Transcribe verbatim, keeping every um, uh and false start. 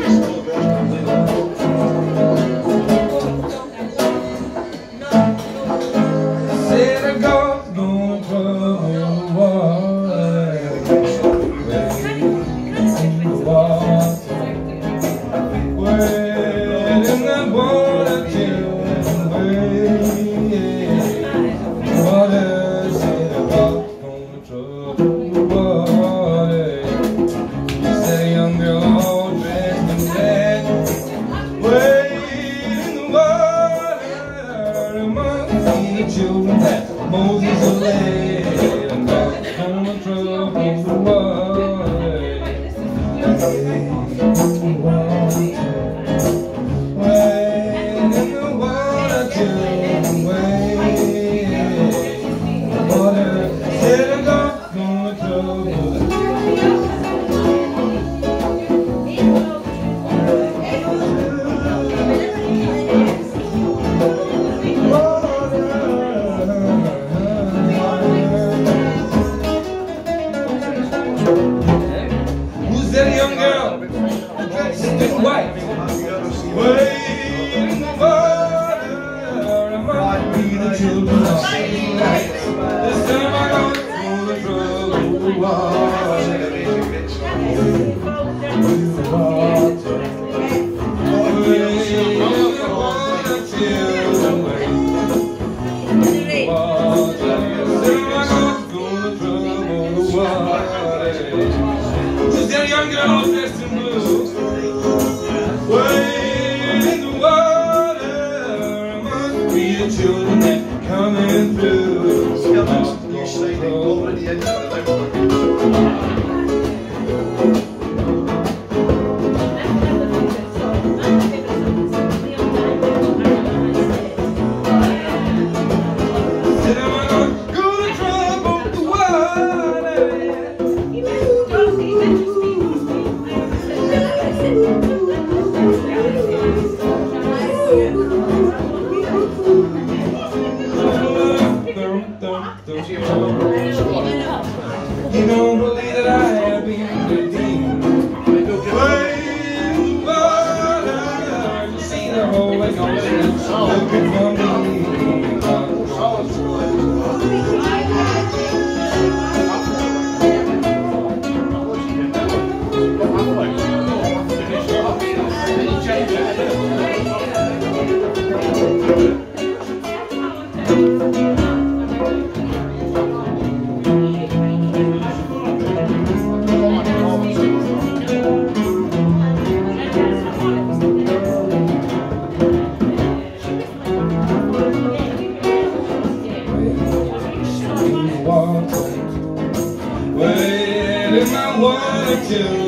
Children that Moses led and got on the troubled water. Wade in the water, children, wade. The water said I'm gonna trouble. Who's that young girl? Stick white. Wade in the water, I might be the children of light. This time I go through the troubled water. Wade in the water, children, wade in the water. This time I go through the troubled water. Just that young girl dressed in blue, wade in the water. Must be the children that coming through. You say they already ended the You don't believe that I have been redeemed. Wade in the water, you see the whole way going, looking for me. Wade in my water, too.